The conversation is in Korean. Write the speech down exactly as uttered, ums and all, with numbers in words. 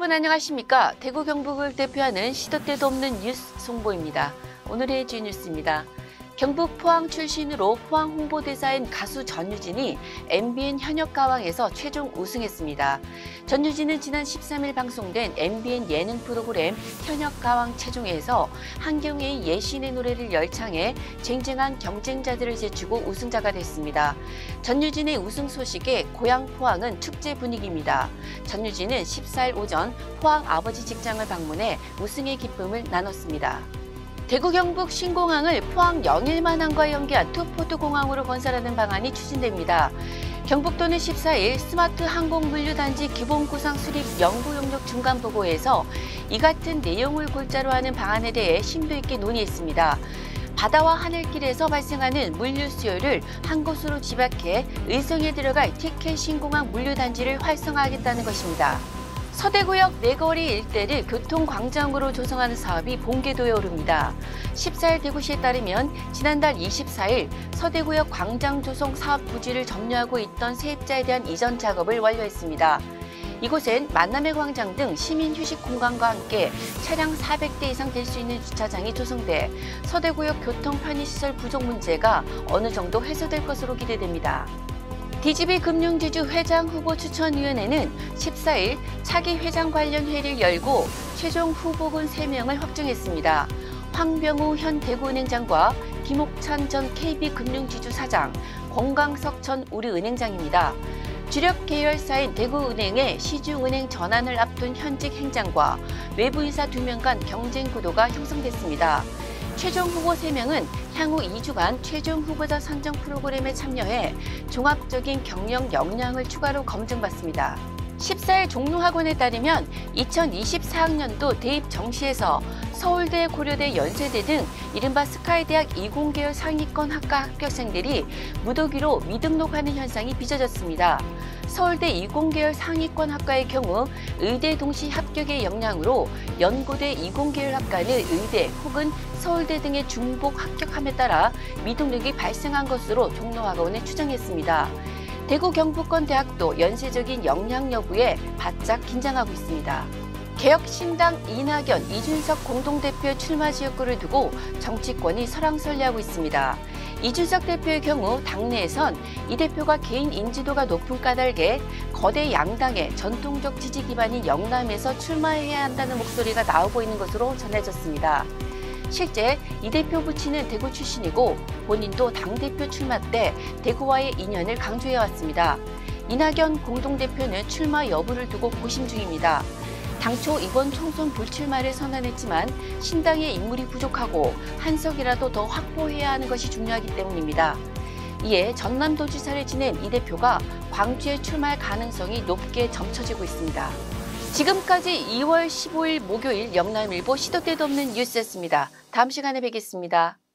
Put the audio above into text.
여러분 안녕하십니까? 대구 경북을 대표하는 시도 때도 없는 뉴스 송보입니다. 오늘의 G뉴스입니다. 경북 포항 출신으로 포항 홍보대사인 가수 전유진이 엠비엔 현역가왕에서 최종 우승했습니다. 전유진은 지난 십삼 일 방송된 엠비엔 예능 프로그램 현역가왕 최종회에서 한경애의 예신의 노래를 열창해 쟁쟁한 경쟁자들을 제치고 우승자가 됐습니다. 전유진의 우승 소식에 고향 포항은 축제 분위기입니다. 전유진은 십사 일 오전 포항 아버지 직장을 방문해 우승의 기쁨을 나눴습니다. 대구 경북 신공항을 포항 영일만항과 연계한 투포트공항으로 건설하는 방안이 추진됩니다. 경북도는 십사 일 스마트 항공 물류단지 기본구상 수립 연구 용역 중간 보고에서 이 같은 내용을 골자로 하는 방안에 대해 심도 있게 논의했습니다. 바다와 하늘길에서 발생하는 물류 수요를 한 곳으로 집약해 의성에 들어갈 티켓 신공항 물류단지를 활성화하겠다는 것입니다. 서대구역 내거리 일대를 교통광장으로 조성하는 사업이 본궤도에 오릅니다. 십사 일 대구시에 따르면 지난달 이십사 일 서대구역 광장 조성 사업 부지를 점유하고 있던 세입자에 대한 이전 작업을 완료했습니다. 이곳엔 만남의 광장 등 시민 휴식 공간과 함께 차량 사백 대 이상 될 수 있는 주차장이 조성돼 서대구역 교통 편의시설 부족 문제가 어느 정도 해소될 것으로 기대됩니다. 디지비 금융지주 회장 후보 추천위원회는 십사 일 차기 회장 관련 회의를 열고 최종 후보군 세 명을 확정했습니다. 황병우 현 대구은행장과 김옥찬 전 케이비금융지주 사장, 권광석 전 우리은행장입니다. 주력 계열사인 대구은행의 시중은행 전환을 앞둔 현직 행장과 외부 인사 두 명 간 경쟁 구도가 형성됐습니다. 최종 후보 세 명은 향후 이 주간 최종 후보자 선정 프로그램에 참여해 종합적인 경영 역량을 추가로 검증받습니다. 십사 일 종로학원에 따르면 이천이십사 학년도 대입 정시에서 서울대, 고려대, 연세대 등 이른바 스카이대학 이공계열 상위권 학과 합격생들이 무더기로 미등록하는 현상이 빚어졌습니다. 서울대 이공계열 상위권 학과의 경우 의대 동시 합격의 역량으로 연고대 이공계열 학과는 의대 혹은 서울대 등의 중복 합격함에 따라 미등록이 발생한 것으로 종로학원에 추정했습니다. 대구 경북권 대학도 연쇄적인 역량 여부에 바짝 긴장하고 있습니다. 개혁신당 이낙연, 이준석 공동대표 출마 지역구를 두고 정치권이 설왕설래하고 있습니다. 이준석 대표의 경우 당내에선 이 대표가 개인 인지도가 높은 까닭에 거대 양당의 전통적 지지 기반인 영남에서 출마해야 한다는 목소리가 나오고 있는 것으로 전해졌습니다. 실제 이 대표 부친은 대구 출신이고 본인도 당대표 출마 때 대구와의 인연을 강조해왔습니다. 이낙연 공동대표는 출마 여부를 두고 고심 중입니다. 당초 이번 총선 불출마를 선언했지만 신당의 인물이 부족하고 한 석이라도 더 확보해야 하는 것이 중요하기 때문입니다. 이에 전남도지사를 지낸 이 대표가 광주에 출마할 가능성이 높게 점쳐지고 있습니다. 지금까지 이월 십오일 목요일 영남일보 시도 때도 없는 뉴스였습니다. 다음 시간에 뵙겠습니다.